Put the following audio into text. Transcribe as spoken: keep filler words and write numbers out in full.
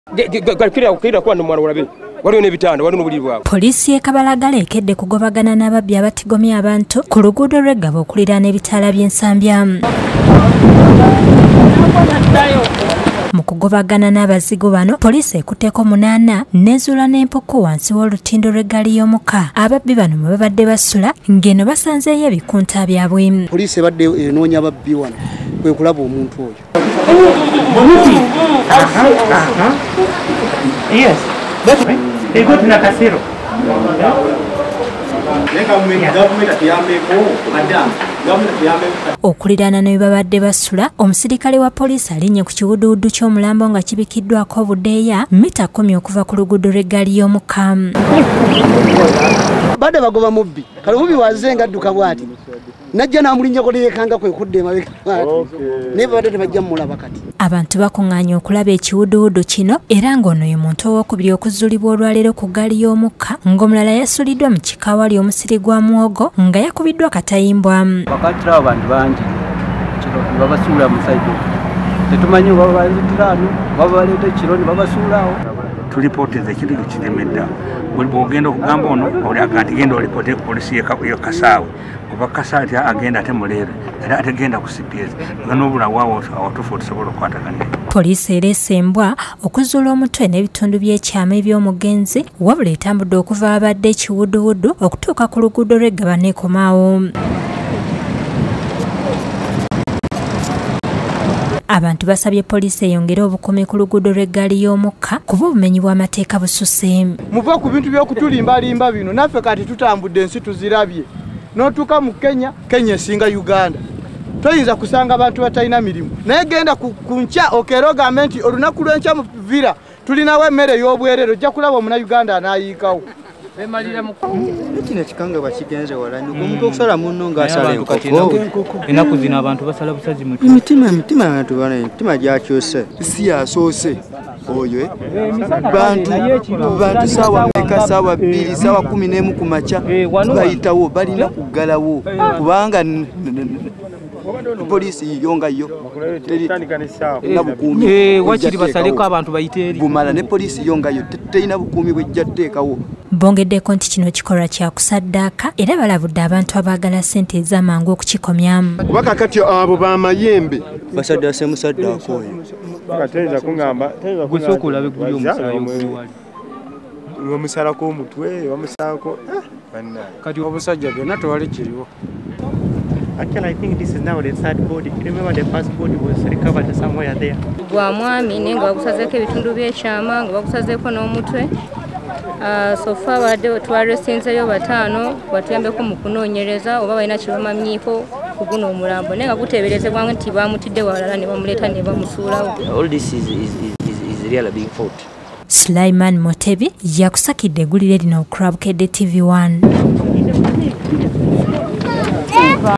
Poliisi y'Ekabalagala ekedde kugobagana n'ababbi abatigomya abantu ku luguudo lw'Eggabo okuliraana ebitaala by'ensambya. Mu kugobagana n'abazigu bano, poliisi ekutteko munaana n'ezuula n'empuku wansi w'olutindo lw'eggaali y'omukka. Ababbi bano mwe babadde basula ng'eno basanzeeyo ebikunta byabwe. Poliisi ebadde enoonya ababbi wano kwe kulaba omuntu oyo. Yes, that's right. They go to Nakasero. Okuliraana ne babadde basula, omusirikale wa poliisi alinnye ku kiwuduwudu ky'omulambo nga kibikiddwako obuddeeya mita kumi okuva ku luguudo lw'eggaali y'omukka. Badde bagoba mubbi, kale mubbi wazenga adduka bw'ati. Najja n'amulinnyako neyeekanga kwe kudda emabega bw'ati. Naye babadde tebajja mmulaba kati. Abantu bakungaanya okulaba ekiwuduwudu kino era ng'ono ye muntu owookubiri okuzuulibwa olwaleero ku ggaali y'omukka ng'omulala yasuliddwa mu kika awali omusiri gwa muwogo nga yakubiddwa katayimbwa. Wakati abo bantu bangi kino babasuula musajja. Tetumanyi baba bazitiraano baba baleeta ekiro ne babasuulaawo. Tulipooteza ekintu kiremedda. Buli bw'ogenda okugamba ono oli agati genda olipootera ku poliisi y'e Kasaawe. Kuba Kasaawe ate agenda ate muleere era ate genda ku C P S nga n'obulawo awo awatuufu tusobola okukwatagana. Poliisi ereese embwa okuzuula omutwe n'ebitundu by'ekyama eby'omugenzi wabula etambudde okuva abadde ekiwuduwudu okutuuka ku luguudo lw'Eggaba n'ekomaawo. Abantu basabye poliisi eyongere obukuumi ku luguudo lw'eggaali y'omukka kuba obumenyi bw'amateeka bususe. Muva ku bintu by'okutulimbalimba bino naffe kati tutambudde ensi tuzirabye. N'otuuka mu Kenya, Kenya esinga Uganda. Toyinza kusanga abantu batalina mirimu. Naye genda ku nkya okeera ogambe nti olunaku lw'enkya mu Villa tulinawo emmere y'obwerere ojja kulaba Omunayuganda anaayiikawo. Kino ekikanga bakigenze wala omuntu okusala munno ng'asala enkoko. Ennaku zino abantu basala busazi mu Emitima emitima abantu bana emitima gyakyuse. Si yasoose oyo bantu bantu sawa meka sawa bbiri sawa kumi n'emu ku makya bayitawo balina kuggalawo kubanga poliisi yonga yo terina bukuumi wakiri basaleko abantu bayite eri bumala ne poliisi yonga yo terina bukuumi bwejja tteekawo. Bongeddeko nti kino kikolwa kya kusaddaaka era balabudde abantu abaagala ssente ez'amangu okukikomyamu. Kuba kakati abo b'amayembe basaddaase musaddaako oyo. Teyinza kuŋŋamba gusooka olabe guli omusala omusalako omutwe bamusalako kati obusajja byonna tewali kiriwo. Actually, I think this is now the third body. Remember the first body was recovered somewhere there. Gwa mwami nenga bakusazeeko ebitundu by'ekyama nga bakusazeeko n'omutwe. So far badde twaresinzeyo bataano batuyambeko mu kunoonyereza oba balina kye bamamyiko ku guno omulambo naye nga guteeberezebwa nti baamutidde walala ne bamuleeta ne bamusuulawo. All this is, is, is, is really a big fault. Sulaiman Motebi yakusakidde eggulire lino ku Club K D T V one.